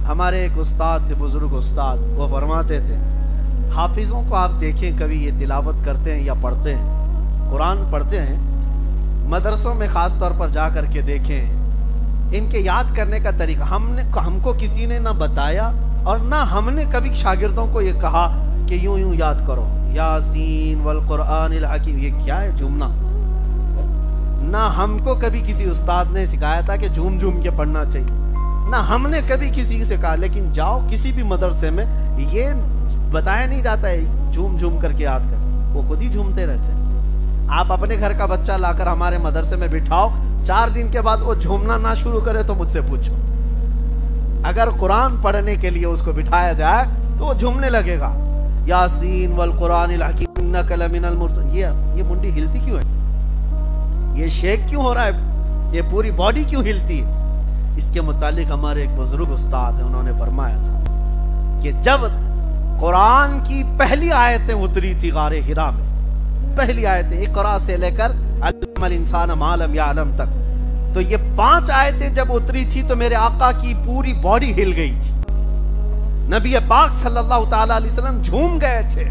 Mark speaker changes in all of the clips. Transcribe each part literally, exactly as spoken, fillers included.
Speaker 1: ہمارے ایک استاد تھے، بزرگ استاد، وہ فرماتے تھے حافظوں کو آپ دیکھیں کبھی یہ تلاوت کرتے ہیں یا پڑھتے ہیں، قرآن پڑھتے ہیں، مدرسوں میں خاص طور پر جا کر کے دیکھیں ان کے یاد کرنے کا طریقہ ہم نے ہم کو کسی نے نہ بتایا اور نہ ہم نے کبھی شاگردوں کو یہ کہا کہ یوں یوں یاد کرو یاسین والقرآن الحکیم، یہ کیا ہے جھومنا؟ نہ ہم کو کبھی کسی استاد نے سکھایا تھا کہ جھوم جھوم کے پڑھنا چاہیے، نہ ہم نے کبھی کسی سے کہا، لیکن جاؤ کسی بھی مدرسے میں یہ بتایا نہیں جاتا ہے جھوم جھوم کر کے یاد کر، وہ خود ہی جھومتے رہتے ہیں۔ آپ اپنے گھر کا بچہ لا کر ہمارے مدرسے میں بٹھاؤ، چار دن کے بعد وہ جھومنا نہ شروع کرے تو مجھ سے پوچھو۔ اگر قرآن پڑھنے کے لیے اس کو بٹھایا جائے تو وہ جھومنے لگے گا، یاسین والقرآن الحکیم انک لمن المرسلین۔ یہ یہ منڈی ہلتی کیوں ہے؟ یہ شیک کیوں ہو رہا ہے؟ یہ پوری باڈی کیوں ہلتی ہے؟ اس کے متعلق ہمارے ایک بزرگ استاد ہیں، انہوں نے فرمایا تھا کہ جب قرآن کی پہلی آیتیں اتری تھی غار حرا میں، پہلی آیتیں اقرا سے لے کر علم الانسان ما لم یعلم تک، تو یہ پانچ آیتیں جب اتری تھی تو میرے آقا کی پوری باڈی ہل گئی تھی، نبی پاک صلی اللہ تعالیٰ علیہ وسلم جھوم گئے تھے۔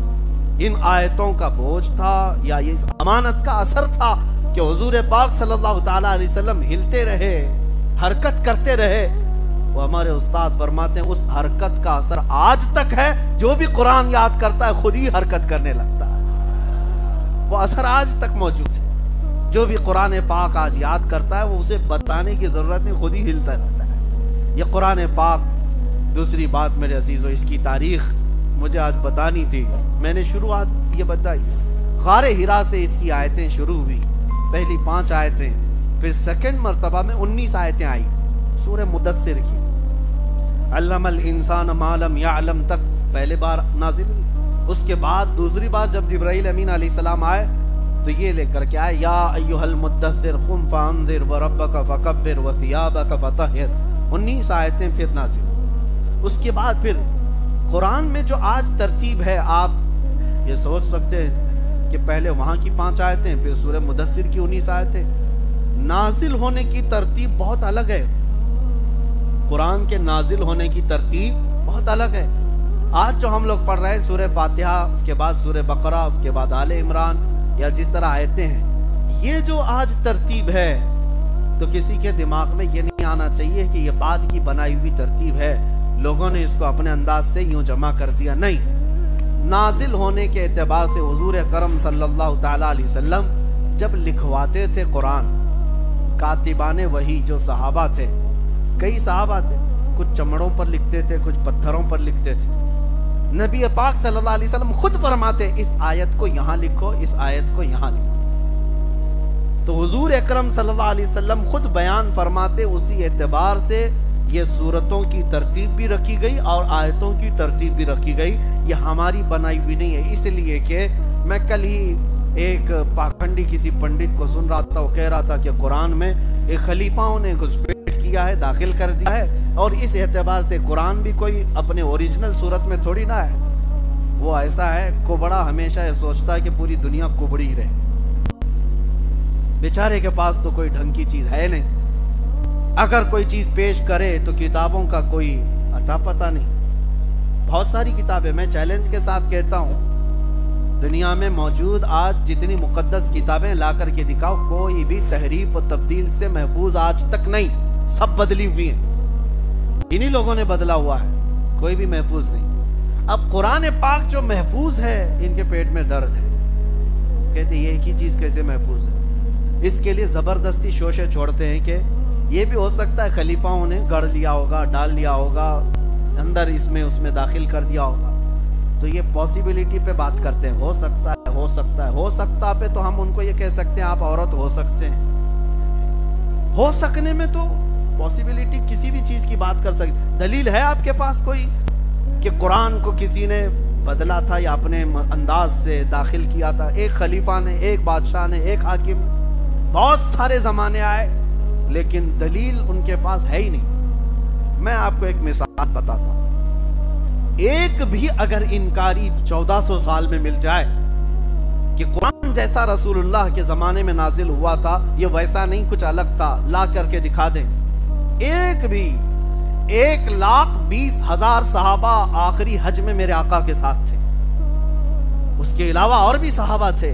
Speaker 1: ان آیتوں کا بوجھ تھا یا یہ اس امانت کا اثر تھا کہ حضور پاک صلی اللہ تعالیٰ علیہ وسلم ہلتے رہے، حرکت کرتے رہے۔ وہ ہمارے استاد فرماتے ہیں اس حرکت کا اثر آج تک ہے، جو بھی قرآن یاد کرتا ہے خود ہی حرکت کرنے لگتا ہے، وہ اثر آج تک موجود ہے۔ جو بھی قرآن پاک آج یاد کرتا ہے وہ اسے بتانے کی ضرورت نہیں، خود ہی ہلتا رہتا ہے۔ یہ قرآن پاک۔ دوسری بات میرے عزیزو، اس کی تاریخ مجھے آج بتانی تھی، میں نے شروعات یہ بتائی، غار حرا سے اس کی آیتیں شروع ہوئی، پہلی پانچ آیتیں، پھر سیکنڈ مرتبہ میں انیس آیتیں آئی سورہ مدثر کی، علم الانسان ما لم یعلم تک پہلے بار نازل ہوئی۔ اس کے بعد دوسری بار جب جبرائیل امین علیہ السلام آئے تو یہ لے کر کے آئے یا ایھا المدثر قم فانذر وربک فکبر وثیابک فطہر، انیس آیتیں پھر نازل۔ اس کے بعد پھر قرآن میں جو آج ترتیب ہے، آپ یہ سوچ سکتے ہیں کہ پہلے وہاں کی پانچ آیتیں پھر سورہ مدثر کی انیس آیتیں، نازل ہونے کی ترتیب بہت الگ ہے، قرآن کے نازل ہونے کی ترتیب بہت الگ ہے۔ آج جو ہم لوگ پڑھ رہے ہیں سورہ فاتحہ، اس کے بعد سورہ بقرہ، اس کے بعد آل عمران، یا جس طرح آیتیں ہیں، یہ جو آج ترتیب ہے تو کسی کے دماغ میں یہ نہیں آنا چاہیے کہ یہ بعد کی بنائی ہوئی ترتیب ہے، لوگوں نے اس کو اپنے انداز سے یوں جمع کر دیا، نہیں۔ نازل ہونے کے اعتبار سے حضور اکرم صلی اللہ تعالیٰ علیہ وسلم جب لکھواتے تھے قرآن، کاتبان وحی جو صحابہ تھے، کئی صحابہ تھے، کچھ چمڑوں پر لکھتے تھے، کچھ پتھروں پر لکھتے تھے، نبی پاک صلی اللہ علیہ وسلم خود فرماتے اس آیت کو یہاں لکھو، اس آیت کو یہاں لکھو۔ تو حضور اکرم صلی اللہ علیہ وسلم خود بیان فرماتے، اسی اعتبار سے یہ سورتوں کی ترتیب بھی رکھی گئی اور آیتوں کی ترتیب بھی رکھی گئی، یہ ہماری بنائی ہوئی نہیں ہے۔ اس لیے کہ میں کل ہی ایک پاکھنڈی کسی پنڈت کو سن رہا تھا، وہ کہہ رہا تھا کہ قرآن میں ایک خلیفاؤں نے گھسپیٹ کیا ہے، داخل کر دیا ہے، اور اس اعتبار سے قرآن بھی کوئی اپنے اوریجنل صورت میں تھوڑی نہ ہے۔ وہ ایسا ہے، کوبڑا ہمیشہ یہ سوچتا ہے کہ پوری دنیا کوبڑی رہے، بیچارے کے پاس تو کوئی ڈھنگ کی چیز ہے نہیں، اگر کوئی چیز پیش کرے تو کتابوں کا کوئی اتا پتہ نہیں۔ بہت ساری کتابیں، میں چیلنج کے ساتھ کہتا ہوں، دنیا میں موجود آج جتنی مقدس کتابیں لا کر کے دکھاؤ، کوئی بھی تحریف و تبدیل سے محفوظ آج تک نہیں، سب بدلی ہوئی ہیں، انہی لوگوں نے بدلا ہوا ہے، کوئی بھی محفوظ نہیں۔ اب قرآن پاک جو محفوظ ہے، ان کے پیٹ میں درد ہے، کہتے ہیں یہ ایک ہی چیز کیسے محفوظ ہے؟ اس کے لیے زبردستی شوشے چھوڑتے ہیں کہ یہ بھی ہو سکتا ہے خلیفاؤں نے گڑھ لیا ہوگا، ڈال لیا ہوگا اندر، اس میں اس میں داخل کر دیا ہوگا، تو یہ پاسیبلیٹی پہ بات کرتے ہیں، ہو سکتا ہے، ہو سکتا ہے، ہو سکتا پہ تو ہم ان کو یہ کہہ سکتے ہیں آپ عورت ہو سکتے ہیں، ہو سکنے میں تو پاسیبلیٹی کسی بھی چیز کی بات کر سکتے۔ دلیل ہے آپ کے پاس کوئی کہ قرآن کو کسی نے بدلا تھا یا اپنے انداز سے داخل کیا تھا؟ ایک خلیفہ نے، ایک بادشاہ نے، ایک حاکم، بہت سارے زمانے آئے لیکن دلیل ان کے پاس ہے ہی نہیں۔ میں آپ کو ایک مثال بتاتا ہوں، ایک بھی اگر انکاری چودہ سو سال میں مل جائے کہ قرآن جیسا رسول اللہ کے زمانے میں نازل ہوا تھا، یہ ویسا نہیں، کچھ الگ تھا، لا کر کے دکھا دیں، ایک بھی ایک لاکھ بیس ہزار صحابہ آخری حج میں میرے آقا کے ساتھ تھے، اس کے علاوہ اور بھی صحابہ تھے،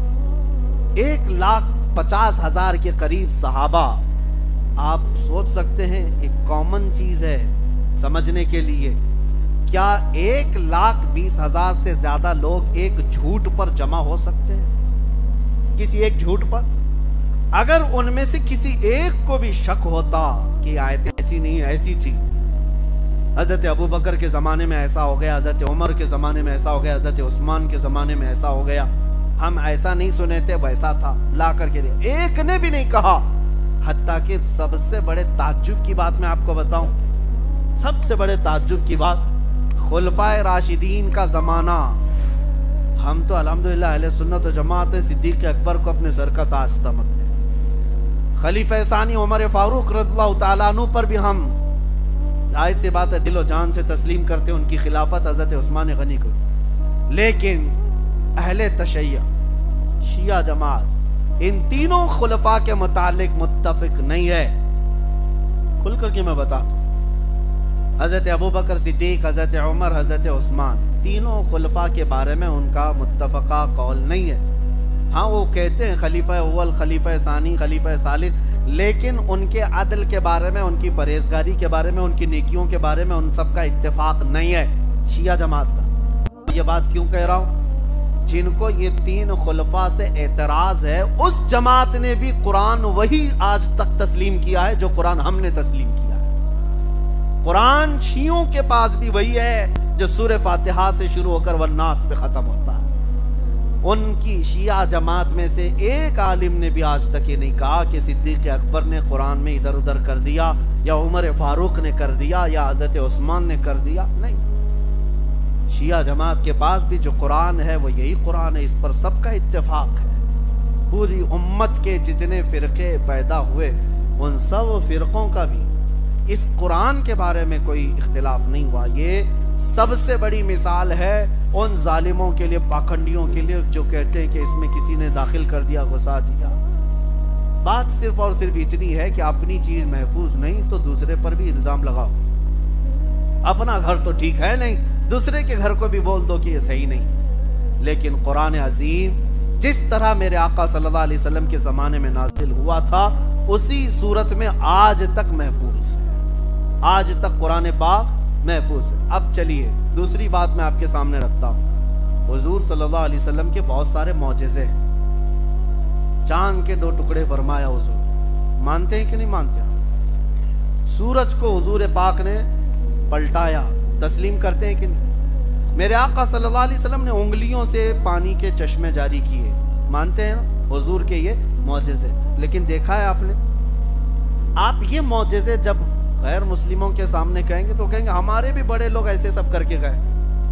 Speaker 1: ایک لاکھ پچاس ہزار کے قریب صحابہ۔ آپ سوچ سکتے ہیں ایک کامن چیز ہے سمجھنے کے لیے، کیا ایک لاکھ بیس ہزار سے زیادہ لوگ ایک جھوٹ پر جمع ہو سکتے ہیں؟ کسی ایک جھوٹ پر؟ اگر ان میں سے کسی ایک کو بھی شک ہوتا کہ آیتیں ایسی نہیں ایسی تھی، حضرت ابو بکر کے زمانے میں ایسا ہو گیا، حضرت عمر کے زمانے میں ایسا ہو گیا، حضرت عثمان کے زمانے میں ایسا ہو گیا، ہم ایسا نہیں سنے تھے، ویسا تھا، لا کر کے دے، ایک نے بھی نہیں کہا۔ حتیٰ کہ سب سے بڑے تعجب کی بات میں آپ کو بتاؤں، سب سے بڑے تعجب کی بات، خلفائے راشدین کا زمانہ، ہم تو الحمدللہ اہل سنت و جماعت صدیق اکبر کو اپنے سر کا تاج سمجھتے ہیں، خلیفہ ثانی عمر فاروق رضی اللہ تعالیٰ عنہ پر بھی ہم ظاہر سی بات ہے دل و جان سے تسلیم کرتے ہیں، ان کی خلافت حضرت عثمان غنی کو، لیکن اہل تشیع شیعہ جماعت ان تینوں خلفاء کے متعلق متفق نہیں ہے۔ کھل کر کے میں بتاتا ہوں، حضرت ابو بکر صدیق، حضرت عمر، حضرت عثمان، تینوں خلفاء کے بارے میں ان کا متفقہ قول نہیں ہے۔ ہاں وہ کہتے ہیں خلیفہ اول، خلیفہ ثانی، خلیفہ ثالث، لیکن ان کے عدل کے بارے میں، ان کی پرہیزگاری کے بارے میں، ان کی نیکیوں کے بارے میں ان سب کا اتفاق نہیں ہے شیعہ جماعت کا۔ یہ بات کیوں کہہ رہا ہوں؟ جن کو یہ تین خلفاء سے اعتراض ہے، اس جماعت نے بھی قرآن وہی آج تک تسلیم کیا ہے جو قرآن ہم نے تسلیم کیا ہے۔ قرآن شیعوں کے پاس بھی وہی ہے جو سورہ فاتحہ سے شروع ہو کر والناس پہ ختم ہوتا ہے۔ ان کی شیعہ جماعت میں سے ایک عالم نے بھی آج تک یہ نہیں کہا کہ صدیق اکبر نے قرآن میں ادھر ادھر کر دیا، یا عمر فاروق نے کر دیا، یا حضرت عثمان نے کر دیا، نہیں۔ شیعہ جماعت کے پاس بھی جو قرآن ہے وہ یہی قرآن ہے، اس پر سب کا اتفاق ہے۔ پوری امت کے جتنے فرقے پیدا ہوئے ان سب فرقوں کا بھی اس قرآن کے بارے میں کوئی اختلاف نہیں ہوا۔ یہ سب سے بڑی مثال ہے ان ظالموں کے لیے، پاکھنڈیوں کے لیے جو کہتے ہیں کہ اس میں کسی نے داخل کر دیا، گھسا دیا۔ بات صرف اور صرف اتنی ہے کہ اپنی چیز محفوظ نہیں تو دوسرے پر بھی الزام لگاؤ۔ اپنا گھر تو ٹھیک ہے نہیں، دوسرے کے گھر کو بھی بول دو کہ یہ صحیح نہیں۔ لیکن قرآن عظیم جس طرح میرے آقا صلی اللہ علیہ وسلم کے زمانے میں نازل ہوا تھا، اسی صورت میں آج تک محفوظ ہے، آج تک قرآن پاک محفوظ ہے۔ اب چلیے دوسری بات میں آپ کے سامنے رکھتا ہوں۔ حضور صلی اللہ علیہ وسلم کے بہت سارے معجزے ہیں۔ چاند کے دو ٹکڑے فرمایا حضور، مانتے ہیں کہ نہیں مانتے؟ سورج کو حضور پاک نے پلٹایا، تسلیم کرتے ہیں کہ نہیں؟ میرے آقا صلی اللہ علیہ وسلم نے انگلیوں سے پانی کے چشمے جاری کیے، مانتے ہیں نا حضور کے یہ معجزے؟ لیکن دیکھا ہے آپ نے، آپ یہ معجزے جب غیر مسلموں کے سامنے کہیں گے تو کہیں گے ہمارے بھی بڑے لوگ ایسے سب کر کے گئے،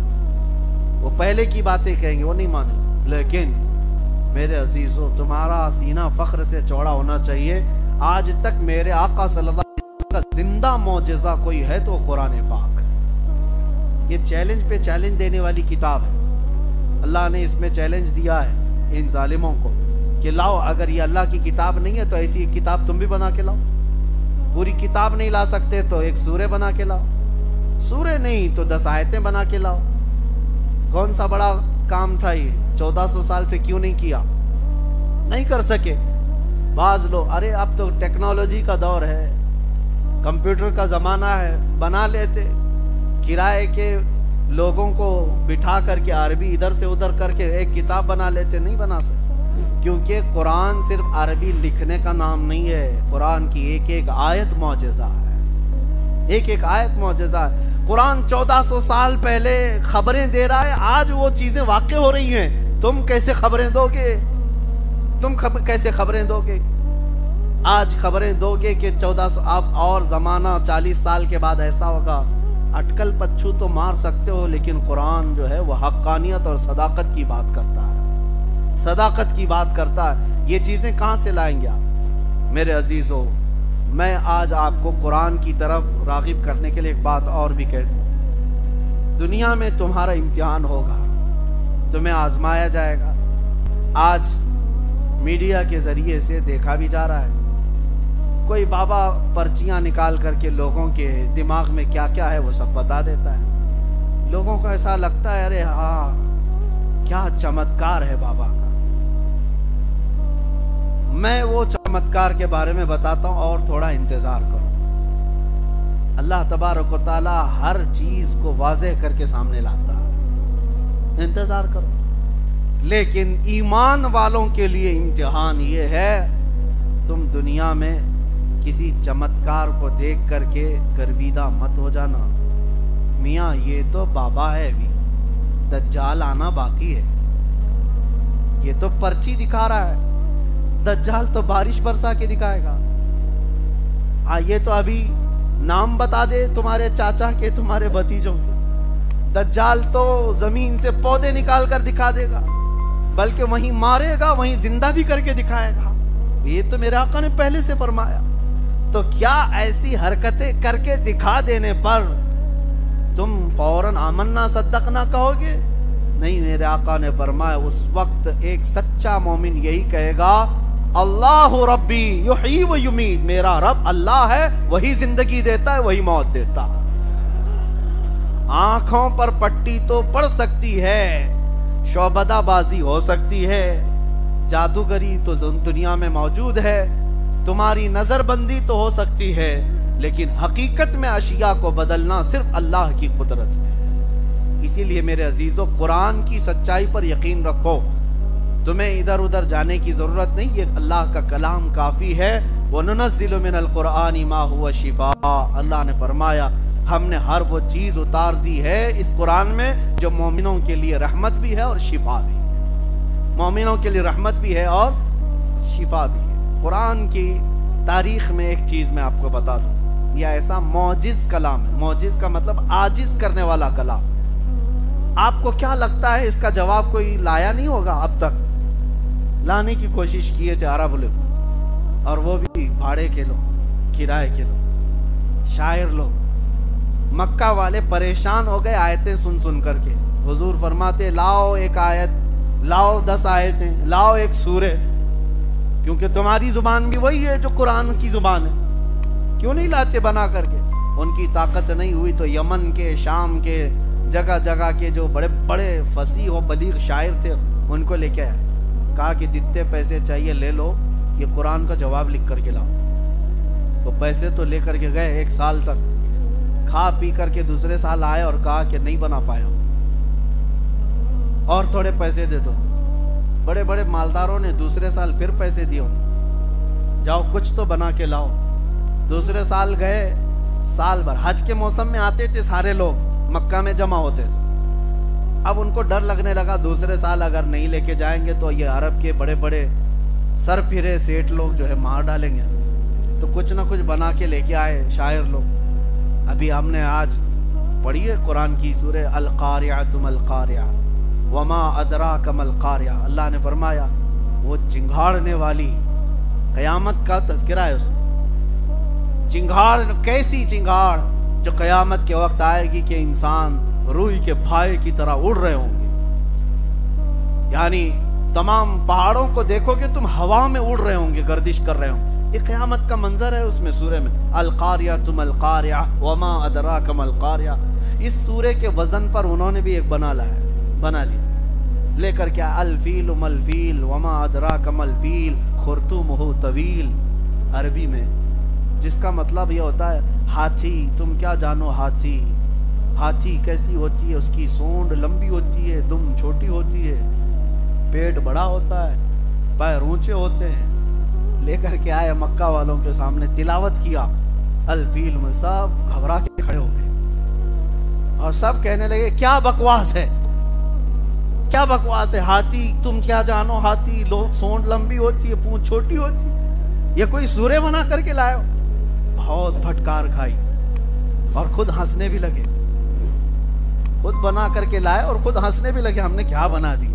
Speaker 1: وہ پہلے کی باتیں کہیں گے، وہ نہیں مانیں۔ لیکن میرے عزیزوں، تمہارا سینہ فخر سے چوڑا ہونا چاہیے، آج تک میرے آقا صلی اللہ علیہ وسلم کا زندہ معجزہ کوئی ہے تو قرآن پاک۔ یہ چیلنج پہ چیلنج دینے والی کتاب ہے، اللہ نے اس میں چیلنج دیا ہے ان ظالموں کو کہ لاؤ، اگر یہ اللہ کی کتاب نہیں ہے تو ایسی ایک کتاب تم بھی بنا کے لاؤ۔ پوری کتاب نہیں لا سکتے تو ایک سورہ بنا کے لاؤ، سورہ نہیں تو دس آیتیں بنا کے لاؤ۔ کون سا بڑا کام تھا یہ؟ چودہ سو سال سے کیوں نہیں کیا؟ نہیں کر سکے۔ بعض لوگ ارے اب تو ٹیکنالوجی کا دور ہے، کمپیوٹر کا زمانہ ہے، بنا لیتے، کرائے کے لوگوں کو بٹھا کر کے عربی ادھر سے ادھر کر کے ایک کتاب بنا لیتے۔ نہیں بنا سکتے، کیونکہ قرآن صرف عربی لکھنے کا نام نہیں ہے، قرآن کی ایک ایک آیت معجزہ ہے، ایک ایک آیت معجزہ ہے۔ قرآن چودہ سو سال پہلے خبریں دے رہا ہے، آج وہ چیزیں واقع ہو رہی ہیں، تم کیسے خبریں دو گے؟ تم کیسے خبریں دو گے؟ آج خبریں دو گے کہ چودہ سو اب اور زمانہ چالیس سال کے بعد ایسا ہوگا، اٹکل پچھو تو مار سکتے ہو، لیکن قرآن جو ہے وہ حقانیت اور صداقت کی بات کرتا ہے، صداقت کی بات کرتا ہے۔ یہ چیزیں کہاں سے لائیں گے آپ؟ میرے عزیزو، میں آج آپ کو قرآن کی طرف راغب کرنے کے لیے ایک بات اور بھی کہتا ہوں۔ دنیا میں تمہارا امتحان ہوگا، تمہیں آزمایا جائے گا۔ آج میڈیا کے ذریعے سے دیکھا بھی جا رہا ہے، کوئی بابا پرچیاں نکال کر کے لوگوں کے دماغ میں کیا کیا ہے وہ سب بتا دیتا ہے. لوگوں کو ایسا لگتا ہے ارے ہاں کیا چمتکار ہے بابا کا. میں وہ چمتکار کے بارے میں بتاتا ہوں اور تھوڑا انتظار کرو. اللہ تبارک و تعالی ہر چیز کو واضح کر کے سامنے لاتا ہے. انتظار کرو. لیکن ایمان والوں کے لیے امتحان یہ ہے تم دنیا میں کسی چمتکار کو دیکھ کر کے گرویدہ مت ہو جانا. میاں یہ تو بابا ہے بھی، دجال آنا باقی ہے. یہ تو پرچی دکھا رہا ہے، دجال تو بارش برسا کے دکھائے گا. ہاں یہ تو ابھی نام بتا دے تمہارے چاچا کے، تمہارے بھتیجوں کے. دجال تو زمین سے پودے نکال کر دکھا دے گا، بلکہ وہیں مارے گا وہیں زندہ بھی کر کے دکھائے گا. یہ تو میرے آقا نے پہلے سے فرمایا. تو کیا ایسی حرکتیں کر کے دکھا دینے پر تم فوراً آمنا صدقنا کہو گے؟ نہیں، میرے آقا نے فرمایا اس وقت ایک سچا مومن یہی کہے گا اللہ ربی یحیی و یمیت، میرا رب اللہ ہے، وہی زندگی دیتا ہے وہی موت دیتا ہے. آنکھوں پر پٹی تو پڑ سکتی ہے، شعبدہ بازی ہو سکتی ہے، جادوگری تو دنیا میں موجود ہے، تمہاری نظر بندی تو ہو سکتی ہے، لیکن حقیقت میں اشیاء کو بدلنا صرف اللہ کی قدرت ہے. اسی لیے میرے عزیزو قرآن کی سچائی پر یقین رکھو. تمہیں ادھر ادھر جانے کی ضرورت نہیں، یہ اللہ کا کلام کافی ہے. وَنُنَزِّلُ مِنَ الْقُرْآنِ مَا هُوَ شِفَاء، اللہ نے فرمایا ہم نے ہر وہ چیز اتار دی ہے اس قرآن میں جو مومنوں کے لیے رحمت بھی ہے اور شفا بھی ہے. مومنوں کے لیے رحمت بھی ہے اور شفا بھی ہے. قرآن کی تاریخ میں ایک چیز میں آپ کو بتا دوں، یہ ایسا معجز کلام ہے. معجز کا مطلب عاجز کرنے والا کلام. آپ کو کیا لگتا ہے اس کا جواب کوئی لایا نہیں ہوگا؟ اب تک لانے کی کوشش کیے تھے عرب لوگ، اور وہ بھی بھاڑے کے لوگ، کرائے کے لوگ، شاعر لوگ. مکہ والے پریشان ہو گئے آیتیں سن سن کر کے. حضور فرماتے لاؤ ایک آیت، لاؤ دس آیتیں، لاؤ ایک سورہ، کیونکہ تمہاری زبان بھی وہی ہے جو قرآن کی زبان ہے. کیوں نہیں لاتے بنا کر کے؟ ان کی طاقت نہیں ہوئی تو یمن کے، شام کے، جگہ جگہ کے جو بڑے بڑے فصیح و بلیغ شاعر تھے ان کو لے کے آئے. کہا کہ جتنے پیسے چاہیے لے لو، یہ قرآن کا جواب لکھ کر کے لاؤ. وہ پیسے تو لے کر کے گئے، ایک سال تک کھا پی کر کے دوسرے سال آئے اور کہا کہ نہیں بنا پایا، اور تھوڑے پیسے دے دو. بڑے بڑے مالداروں نے دوسرے سال پھر پیسے دیے، جاؤ کچھ تو بنا کے لاؤ. دوسرے سال گئے، سال بھر حج کے موسم میں آتے تھے سارے لوگ، مکہ میں جمع ہوتے تھے. اب ان کو ڈر لگنے لگا دوسرے سال اگر نہیں لے کے جائیں گے تو یہ عرب کے بڑے بڑے سر پھرے سیٹ لوگ جو ہے مار ڈالیں گے. تو کچھ نہ کچھ بنا کے لے کے آئے شاعر لوگ. ابھی ہم نے آج پڑھی ہے قرآن کی سورہ القاریعۃ ما القاریعہ وما ادراک ما القاریعہ. اللہ نے فرمایا وہ چنگھاڑنے والی، قیامت کا تذکرہ ہے اس میں. چنگھاڑ، کیسی چنگھاڑ جو قیامت کے وقت آئے گی کہ انسان روئی کے پھائے کی طرح اڑ رہے ہوں گے. یعنی تمام پہاڑوں کو دیکھو کہ تم ہوا میں اڑ رہے ہوں گے، گردش کر رہے ہوں. یہ قیامت کا منظر ہے اس میں سورے میں. القاریہ ما القاریہ وما ادراک ما القاریہ. اس سورے کے وزن پر انہوں نے بھی ایک بنا لایا، بنا لیا لے کر کیا الفیل ما الفیل وما ادراک ما الفیل خرطومہ طویل، عربی میں جس کا مطلب یہ ہوتا ہے ہاتھی. تم کیا جانو ہاتھی، ہاتھی کیسی ہوتی ہے، اس کی سونڈ لمبی ہوتی ہے، دم چھوٹی ہوتی ہے، پیٹ بڑا ہوتا ہے، پیر اونچے ہوتے ہیں. لے کر کے آئے مکہ والوں کے سامنے، تلاوت کیا الفیل میں، سب گھبرا کے کھڑے ہو گئے اور سب کہنے لگے کیا بکواس ہے، کیا بکواس ہے. ہاتھی، تم کیا جانو ہاتھی، لوگ سونڈ لمبی ہوتی ہے، پونچھ چھوٹی ہوتی ہے، یہ کوئی سورے بنا کر کے لائے ہو. بہت پھٹکار کھائی اور خود ہنسنے بھی لگے. خود بنا کر کے لائے اور خود ہنسنے بھی لگے، ہم نے کیا بنا دی.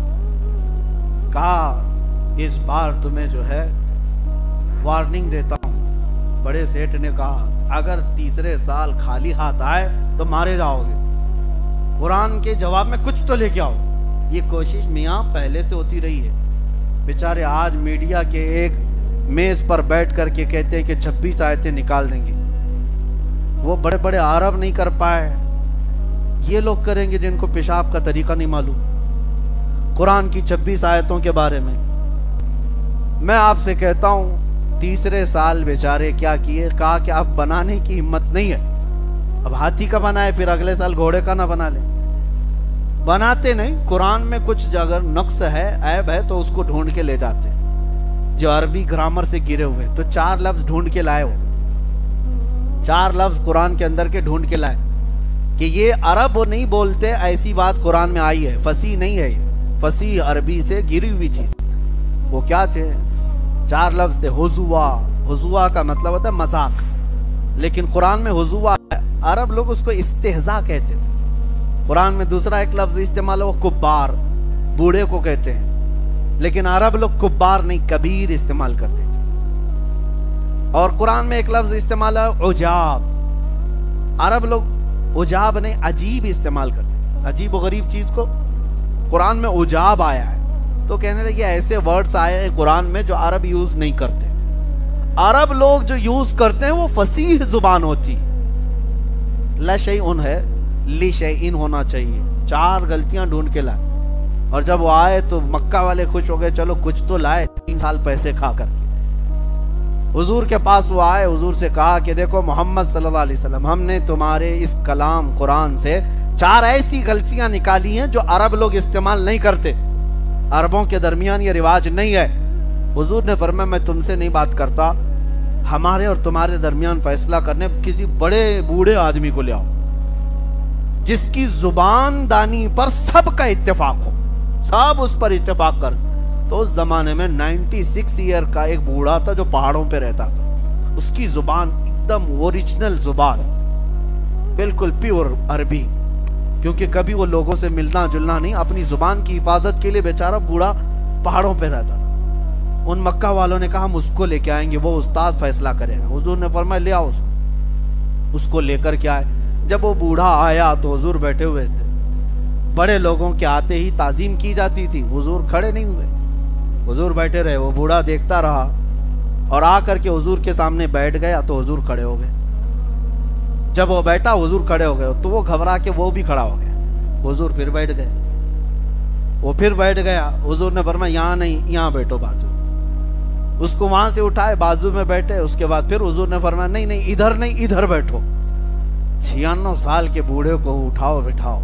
Speaker 1: کہا اس بار تمہیں جو ہے وارننگ دیتا ہوں. بڑے سیٹ نے کہا اگر تیسرے سال خالی ہاتھ آئے تو مارے جاؤ گے، قرآن کے جواب میں کچھ تو لے کے آؤ. یہ کوشش میاں پہلے سے ہوتی رہی ہے. بیچارے آج میڈیا کے ایک میز پر بیٹھ کر کے کہتے ہیں کہ چھبیس آیتیں نکال دیں گے. وہ بڑے بڑے عرب نہیں کر پائے, یہ لوگ کریں گے جن کو پیشاب کا طریقہ نہیں معلوم. قرآن کی چھبیس آیتوں کے بارے میں میں آپ سے کہتا ہوں, تیسرے سال بیچارے کیا کیے, کہا کہ آپ بنانے کی ہمت نہیں ہے, اب ہاتھی کا بنائے پھر اگلے سال گھوڑے کا نہ بنا لے. بناتے نہیں, قرآن میں کچھ اگر نقص ہے, عیب ہے تو اس کو ڈھونڈ کے لے جاتے, جو عربی گرامر سے گرے ہوئے. تو چار لفظ ڈھونڈ کے لائے, ہو چار لفظ قرآن کے اندر کے ڈھونڈ کے لائے کہ یہ عرب وہ نہیں بولتے, ایسی بات قرآن میں آئی ہے, فصیح نہیں ہے یہ, فصیح عربی سے گری ہوئی چیز. وہ کیا تھے؟ چار لفظ تھے. حضوا, حضوا کا مطلب ہوتا ہے مذاق, لیکن قرآن میں حضوا, عرب لوگ اس کو استہزاء کہتے تھے. قرآن میں دوسرا ایک لفظ استعمال ہے, وہ کبار, بوڑھے کو کہتے ہیں, لیکن عرب لوگ کبار نہیں, کبیر استعمال کرتے تھے. اور قرآن میں ایک لفظ استعمال ہے عجاب, عرب لوگ عجاب نہیں عجیب استعمال کرتے ہیں. عجیب و غریب چیز کو قرآن میں عجاب آیا ہے, تو کہنے لگے ایسے ورڈز آئے ہیں قرآن میں جو عرب یوز نہیں کرتے. عرب لوگ جو یوز کرتے ہیں وہ فصیح زبان ہوتی. لشیء ہے, لشیء ہونا چاہیے. چار غلطیاں ڈھونڈ کے لائے, اور جب وہ آئے تو مکہ والے خوش ہو گئے, چلو کچھ تو لائے, تین سال پیسے کھا کر. حضور کے پاس وہ آئے, حضور سے کہا کہ دیکھو محمد صلی اللہ علیہ وسلم, ہم نے تمہارے اس کلام قرآن سے چار ایسی غلطیاں نکالی ہیں جو عرب لوگ استعمال نہیں کرتے, عربوں کے درمیان یہ رواج نہیں ہے. حضور نے فرمایا میں تم سے نہیں بات کرتا, ہمارے اور تمہارے درمیان فیصلہ کرنے کسی بڑے بوڑھے آدمی کو لے آؤ جس کی زبان دانی پر سب کا اتفاق ہو, سب اس پر اتفاق کر. تو اس زمانے میں نائنٹی سکس ایئر کا ایک بوڑھا تھا جو پہاڑوں پہ رہتا تھا, اس کی زبان ایک دم اوریجنل زبان, بالکل پیور عربی, کیونکہ کبھی وہ لوگوں سے ملنا جلنا نہیں, اپنی زبان کی حفاظت کے لیے بیچارہ بوڑھا پہاڑوں پہ رہتا تھا. ان مکہ والوں نے کہا ہم اس کو لے کے آئیں گے, وہ استاد فیصلہ کرے گا. حضور نے فرمایا لے آؤ اس کو. اس کو لے کر کے آئے. جب وہ بوڑھا آیا تو حضور بیٹھے ہوئے تھے. بڑے لوگوں کے آتے ہی تعظیم کی جاتی تھی, حضور کھڑے نہیں ہوئے, حضور بیٹھے رہے. وہ بوڑھا دیکھتا رہا اور آ کر کے حضور کے سامنے بیٹھ گیا تو حضور کھڑے ہو گئے. جب وہ بیٹھا حضور کھڑے ہو گئے تو وہ گھبرا کے وہ بھی کھڑا ہو گیا. حضور پھر بیٹھ گئے, وہ پھر بیٹھ گیا. حضور نے فرمایا یہاں نہیں, یہاں بیٹھو بازو. اس کو وہاں سے اٹھائے, بازو میں بیٹھے. اس کے بعد پھر حضور نے فرمایا نہیں نہیں ادھر نہیں, ادھر بیٹھو. چھیانو سال کے بوڑھے کو اٹھاؤ بٹھاؤ,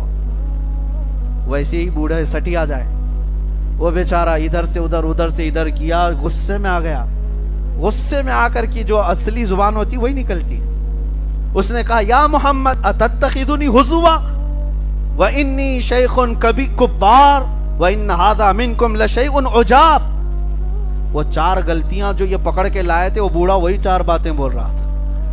Speaker 1: ویسے ہی بوڑھے سٹیا جائے. وہ بیچارہ ادھر سے ادھر, ادھر سے ادھر کیا, غصے میں آ گیا. غصے میں آ کر کی جو اصلی زبان ہوتی وہی نکلتی. اس نے کہا یا محمد اتتخذنی حضوا وانی شیخ کبھی کبار وان ھذا منکم لشیء عجاب. وہ چار غلطیاں جو یہ پکڑ کے لائے تھے, وہ بوڑھا وہی چار باتیں بول رہا تھا.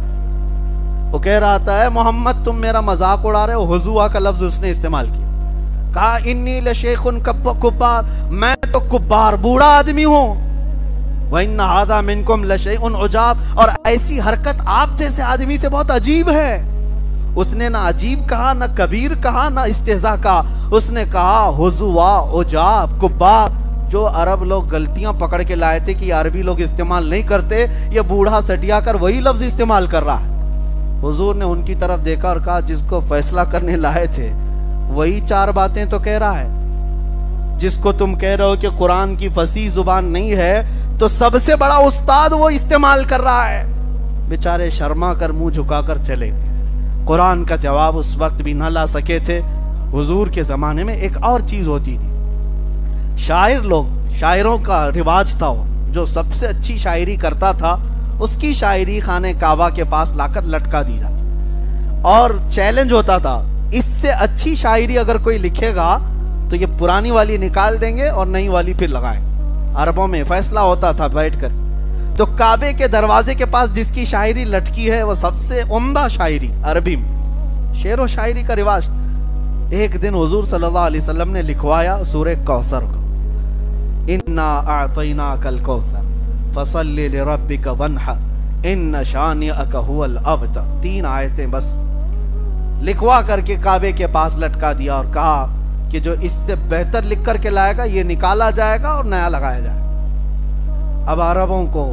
Speaker 1: وہ کہہ رہا تھا اے محمد تم میرا مذاق اڑا رہے ہو. حضوا کا لفظ اس نے استعمال کیا. کہا انی لشیخ کبار, میں تو کبار بوڑھا آدمی ہوں. وَإِنَّ هَذَا مِنْكُمْ لَشَيْءٌ عُجَابٌ, اور ایسی حرکت آپ جیسے آدمی سے بہت عجیب ہے. اس نے نہ عجیب کہا, نہ کبیر کہا, نہ استہزاء کہا. اس نے کہا حضوا, عجاب, کبار. جو عرب لوگ غلطیاں پکڑ کے لائے تھے کہ عربی لوگ استعمال نہیں کرتے, یہ بوڑھا سٹیا کر وہی لفظ استعمال کر رہا ہے. حضور نے ان کی طرف دیکھا اور کہا جس کو فیصلہ کرنے لائے تھے وہی چار باتیں تو کہہ رہا ہے. جس کو تم کہہ رہے ہو کہ قرآن کی فصیح زبان نہیں ہے, تو سب سے بڑا استاد وہ استعمال کر رہا ہے. بیچارے شرما کر منہ جھکا کر چلے گئے. قرآن کا جواب اس وقت بھی نہ لا سکے تھے. حضور کے زمانے میں ایک اور چیز ہوتی تھی, شاعر لوگ, شاعروں کا رواج تھا. جو سب سے اچھی شاعری کرتا تھا اس کی شاعری خانہ کعبہ کے پاس لا کر لٹکا دی جاتی, اور چیلنج ہوتا تھا اس سے اچھی شاعری اگر کوئی لکھے گا تو یہ پرانی والی نکال دیں گے اور نئی والی پھر لگائیں. عربوں میں فیصلہ ہوتا تھا بیٹھ کر. تو کعبے کے دروازے کے پاس جس کی شاعری لٹکی ہے وہ سب سے عمدہ شاعری عربی میں, شعر و شاعری کا رواج. ایک دن حضور صلی اللہ علیہ وسلم نے لکھوایا سورہ کوثر کو, انا اعطیناک الکوثر فصل لربک وانحر ان شانئک هو الابتر. تین آیتیں بس لکھوا کر کے کعبے کے پاس لٹکا دیا اور کہا کہ جو اس سے بہتر لکھ کر کے لائے گا یہ نکالا جائے گا اور نیا لگایا جائے گا. اب عربوں کو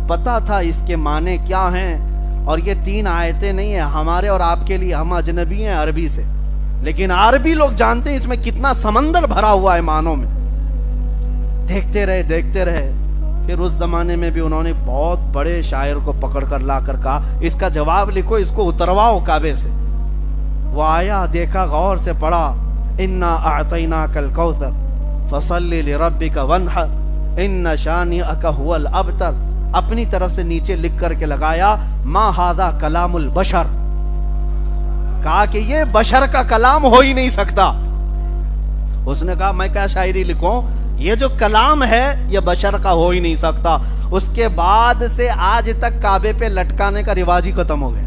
Speaker 1: پتا تھا اس کے معنی کیا ہیں. اور یہ تین آیتیں نہیں ہیں ہمارے اور آپ کے لیے, ہم اجنبی ہیں عربی سے, لیکن عربی لوگ جانتے ہیں اس میں کتنا سمندر بھرا ہوا ہے معنوں میں. دیکھتے رہے دیکھتے رہے پھر اس زمانے میں بھی انہوں نے بہت بڑے شاعر کو پکڑ کر لا کر کہا اس کا جواب لکھو, اس کو اترواؤ کعبے سے. وہ آیا, دیکھا, غور سے پڑھا, انا اعطیناک الکوثر فصلی لربک وانحر ان شانئک هو الابتر. اپنی طرف سے نیچے لکھ کر کے لگایا ما ھذا کلام البشر, کہا کہ یہ بشر کا کلام ہو ہی نہیں سکتا. اس نے کہا میں کیا شاعری لکھوں, یہ جو کلام ہے یہ بشر کا ہو ہی نہیں سکتا. اس کے بعد سے آج تک کعبے پہ لٹکانے کا رواج ہی ختم ہو گیا.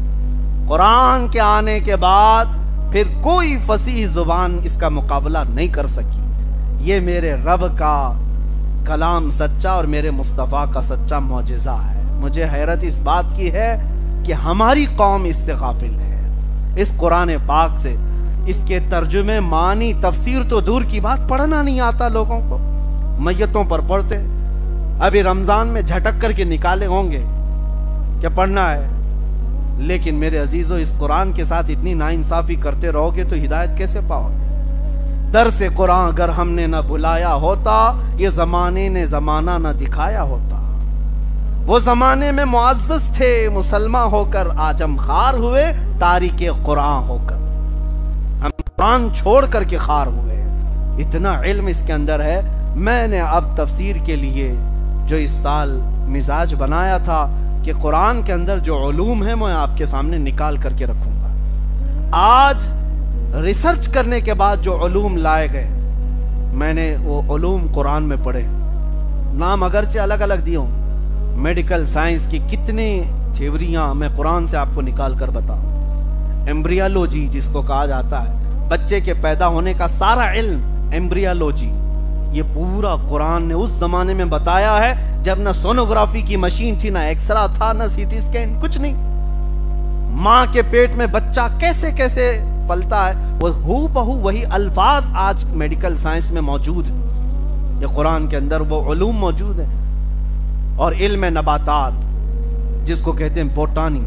Speaker 1: قرآن کے آنے کے بعد پھر کوئی فصیح زبان اس کا مقابلہ نہیں کر سکی. یہ میرے رب کا کلام سچا اور میرے مصطفیٰ کا سچا معجزہ ہے. مجھے حیرت اس بات کی ہے کہ ہماری قوم اس سے غافل ہے, اس قرآن پاک سے. اس کے ترجمے, معنی, تفسیر تو دور کی بات, پڑھنا نہیں آتا لوگوں کو, میتوں پر پڑھتے. ابھی رمضان میں جھٹک کر کے نکالے ہوں گے کہ پڑھنا ہے, لیکن میرے عزیزو اس قرآن کے ساتھ اتنی ناانصافی کرتے رہو گے تو ہدایت کیسے پاؤ گے؟ درس قرآن اگر ہم نے نہ بلایا ہوتا, یہ زمانے نے زمانہ نہ دکھایا ہوتا. وہ زمانے میں معزز تھے مسلمان ہو کر, آجم خار ہوئے تاریک قرآن ہو کر. ہم قرآن چھوڑ کر کے خار ہوئے. اتنا علم اس کے اندر ہے. میں نے اب تفسیر کے لیے جو اس سال مزاج بنایا تھا کہ قرآن کے اندر جو علوم ہیں میں آپ کے سامنے نکال کر کے رکھوں گا. آج ریسرچ کرنے کے بعد جو علوم لائے گئے, میں نے وہ علوم قرآن میں پڑھے. نام اگرچہ الگ الگ دیے ہوں, میڈیکل سائنس کی کتنی تھیوریاں میں قرآن سے آپ کو نکال کر بتاؤں. ایمبریالوجی جس کو کہا جاتا ہے, بچے کے پیدا ہونے کا سارا علم, ایمبریالوجی, یہ پورا قرآن نے اس زمانے میں بتایا ہے جب نہ سونوگرافی کی مشین تھی, نہ ایکسرا تھا, نہ سی ٹی سکین, کچھ نہیں. ماں کے پیٹ میں بچہ کیسے کیسے پلتا ہے, وہ ہو بہو وہی الفاظ آج میڈیکل سائنس میں موجود ہیں. یہ قرآن کے اندر وہ علوم موجود ہیں. اور علم نباتات جس کو کہتے ہیں بوٹانی,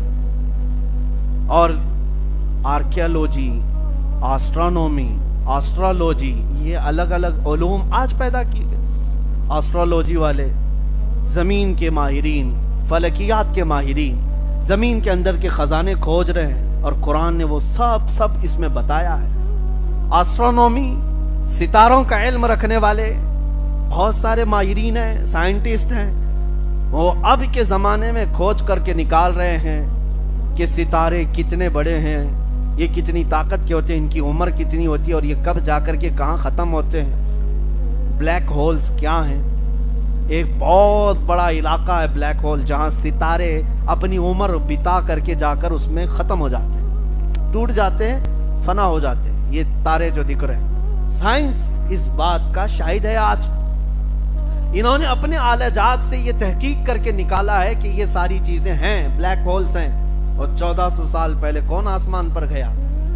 Speaker 1: اور آرکیالوجی, آسٹرانومی, آسٹرالوجی, یہ الگ الگ علوم آج پیدا کی گئے. آسٹرالوجی والے زمین کے ماہرین, فلکیات کے ماہرین زمین کے اندر کے خزانے کھوج رہے ہیں, اور قرآن نے وہ سب سب اس میں بتایا ہے. آسٹرانومی, ستاروں کا علم رکھنے والے بہت سارے ماہرین ہیں, سائنٹسٹ ہیں, وہ اب کے زمانے میں کھوج کر کے نکال رہے ہیں کہ ستارے کتنے بڑے ہیں, یہ کتنی طاقت کے ہوتے ہیں, ان کی عمر کتنی ہوتی ہے, اور یہ کب جا کر کے کہاں ختم ہوتے ہیں. بلیک ہولز کیا ہیں؟ ایک بہت بڑا علاقہ ہے بلیک ہول, جہاں ستارے اپنی عمر بتا کر کے جا کر اس میں ختم ہو جاتے ہیں, ٹوٹ جاتے ہیں, فنا ہو جاتے ہیں. یہ تارے جو دکھ رہے ہیں, سائنس اس بات کا شاہد ہے. آج انہوں نے اپنے آلہ جات سے یہ تحقیق کر کے نکالا ہے کہ یہ ساری چیزیں ہیں, بلیک ہولز ہیں. اور چودہ سو سال پہلے کون آسمان پر گیا,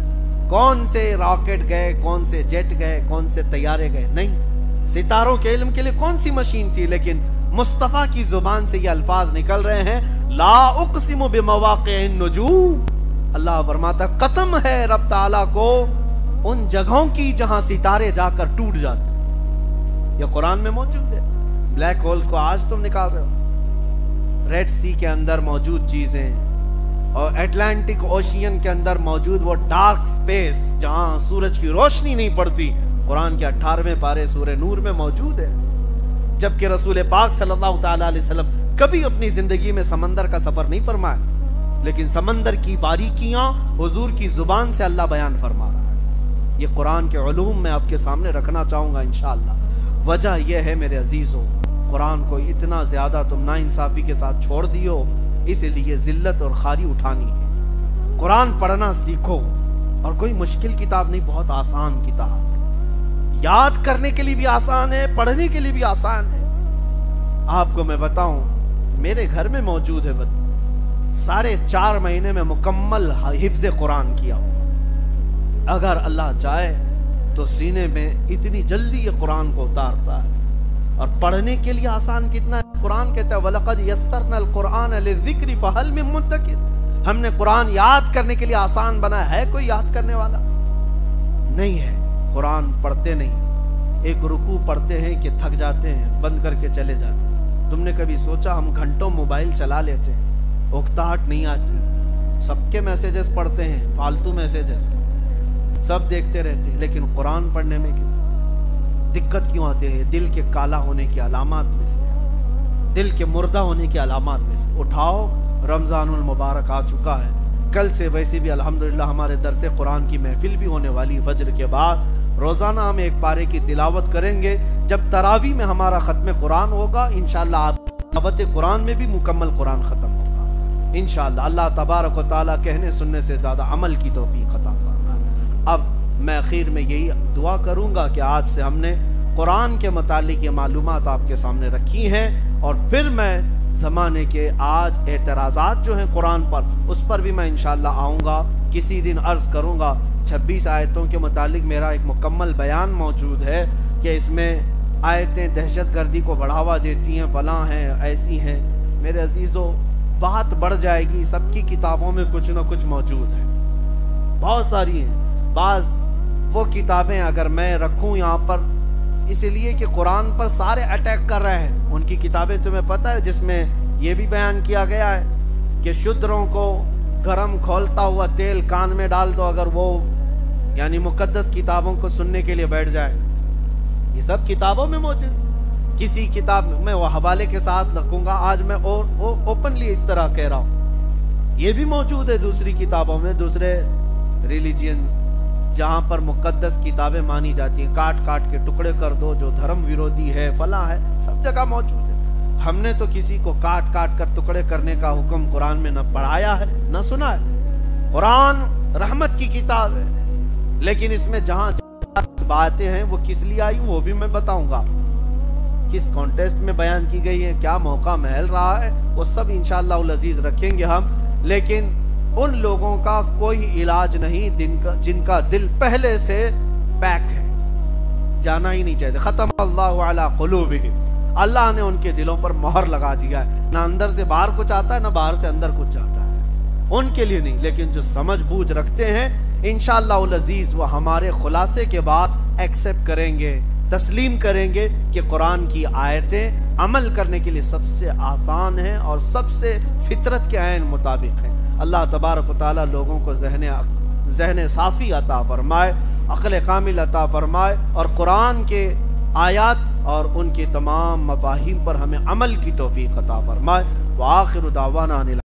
Speaker 1: کون سے راکٹ گئے, کون سے جیٹ گئے, کون سے طیارے گئے؟ نہیں. ستاروں کے علم کے لیے کون سی مشین تھی؟ لیکن مصطفیٰ کی زبان سے یہ الفاظ نکل رہے ہیں, لا اقسم بمواقع النجوم. اللہ فرماتا قسم ہے رب تعالیٰ کو ان جگہوں کی جہاں ستارے جا کر ٹوٹ جاتے. یہ قرآن میں موجود ہے. بلیک ہولز کو آج تم نکال رہے ہو. ریڈ سی کے اندر موجود چیزیں, اور اٹلانٹک اوشین کے اندر موجود وہ ڈارک سپیس جہاں سورج کی روشنی نہیں پڑتی, قرآن کے اٹھارہویں پارے سورہ نور میں موجود ہے. جبکہ رسول پاک صلی اللہ تعالیٰ علیہ وسلم کبھی اپنی زندگی میں سمندر کا سفر نہیں فرمایا, لیکن سمندر کی باریکیاں حضور کی زبان سے اللہ بیان فرما رہا ہے. یہ قرآن کے علوم میں آپ کے سامنے رکھنا چاہوں گا انشاءاللہ. وجہ یہ ہے میرے عزیزوں, قرآن کو اتنا زیادہ تم ناانصافی کے ساتھ چھوڑ دیو, اس لیے ذلت اور خاری اٹھانی ہے. قرآن پڑھنا سیکھو, اور کوئی مشکل کتاب نہیں, بہت آسان کتاب, یاد کرنے کے لیے بھی آسان ہے, پڑھنے کے لیے بھی آسان ہے. آپ کو میں بتاؤں, میرے گھر میں موجود ہے, ساڑھے چار مہینے میں مکمل حفظ قرآن کیا ہوں. اگر اللہ چاہے تو سینے میں اتنی جلدی یہ قرآن کو اتارتا ہے. اور پڑھنے کے لیے آسان کتنا ہے, قرآن کہتا ہے وَلَقَدْ يَسَّرْنَا الْقُرْآنَ لِلذِّكْرِ فَهَلْ مِن مُدَّكِرٍ، ہم نے قرآن یاد کرنے کے لیے آسان بنایا ہے، کوئی یاد کرنے والا نہیں ہے۔ قرآن پڑھتے نہیں، ایک رکوع پڑھتے ہیں کہ تھک جاتے ہیں، بند کر کے چلے جاتے ہیں۔ تم نے کبھی سوچا ہم گھنٹوں موبائل چلا لیتے ہیں، اکتاہٹ نہیں آتی، سب کے میسیجز پڑھتے ہیں، فالتو میسیجز سب دیکھتے رہتے ہیں، لیکن قرآن پڑھنے میں کیوں دقت کیوں آتے ہیں؟ دل کے کالا ہونے کی علامات میں سے، دل کے مردہ ہونے کی علامات میں سے۔ اٹھاؤ، رمضان المبارک آ چکا ہے، کل سے ویسے بھی الحمدللہ ہمارے درس قرآن کی محفل بھی ہونے والی، فجر کے بعد روزانہ ہم ایک پارے کی تلاوت کریں گے۔ جب تراویح میں ہمارا ختم قرآن ہوگا انشاءاللہ آپ تلاوت قرآن میں بھی مکمل قرآن ختم ہوگا انشاءاللہ۔ اللہ تبارک و تعالیٰ کہنے سننے سے زیادہ عمل کی توفیق عطا فرمائے۔ اب میں اخیر میں یہی دعا کروں گا کہ آج سے ہم نے قرآن کے متعلق یہ معلومات آپ کے سامنے رکھی ہیں، اور پھر میں زمانے کے آج اعتراضات جو ہیں قرآن پر، اس پر بھی میں انشاءاللہ آؤں گا، کسی دن عرض کروں گا۔ چھبیس آیتوں کے متعلق میرا ایک مکمل بیان موجود ہے کہ اس میں آیتیں دہشت گردی کو بڑھاوا دیتی ہیں، فلاں ہیں، ایسی ہیں۔ میرے عزیزو، بات بڑھ جائے گی، سب کی کتابوں میں کچھ نہ کچھ موجود ہے، بہت ساری ہیں۔ بعض وہ کتابیں اگر میں رکھوں یہاں پر اس لیے کہ قرآن پر سارے اٹیک کر رہے ہیں، ان کی کتابیں تمہیں پتہ ہے جس میں یہ بھی بیان کیا گیا ہے کہ شودروں کو گرم کھولتا ہوا تیل کان میں ڈال دو اگر وہ یعنی مقدس کتابوں کو سننے کے لیے بیٹھ جائے، یہ سب کتابوں میں موجود۔ کسی کتاب میں وہ حوالے کے ساتھ رکھوں گا، آج میں اور اوپنلی اس طرح کہہ رہا ہوں، یہ بھی موجود ہے دوسری کتابوں میں، دوسرے ریلیجین جہاں پر مقدس کتابیں مانی جاتی ہیں، کاٹ کاٹ کے ٹکڑے کر دو، جو دھرم ویرودھی ہے، فلاں ہے، سب جگہ موجود ہے۔ ہم نے تو کسی کو کاٹ کاٹ کر ٹکڑے کرنے کا حکم قرآن میں نہ پڑھایا ہے نہ سنا ہے۔ قرآن رحمت کی کتاب ہے، لیکن اس میں جہاں باتیں ہیں وہ کس لیے آئی وہ بھی میں بتاؤں گا، کس کانٹیسٹ میں بیان کی گئی ہے، کیا موقع محل رہا ہے، وہ سب انشاءاللہ العزیز رکھیں گے ہم۔ لیکن ان لوگوں کا کوئی علاج نہیں جن کا جن کا دل پہلے سے پیک ہے، جانا ہی نہیں چاہتے۔ ختم اللہ علی قلوبہم، اللہ نے ان کے دلوں پر مہر لگا دیا ہے، نہ اندر سے باہر کچھ آتا ہے نہ باہر سے اندر کچھ جاتا ہے، ان کے لیے نہیں۔ لیکن جو سمجھ بوجھ رکھتے ہیں انشاءاللہ العزیز وہ ہمارے خلاصے کے بعد ایکسپٹ کریں گے، تسلیم کریں گے کہ قرآن کی آیتیں عمل کرنے کے لیے سب سے آسان ہیں اور سب سے فطرت کے عین مطابق ہیں۔ اللہ تبارک و تعالیٰ لوگوں کو ذہن ذہن صافی عطا فرمائے، عقل کامل عطا فرمائے، اور قرآن کے آیات اور ان کے تمام مفاہیم پر ہمیں عمل کی توفیق عطا فرمائے۔ وآخر دعوانا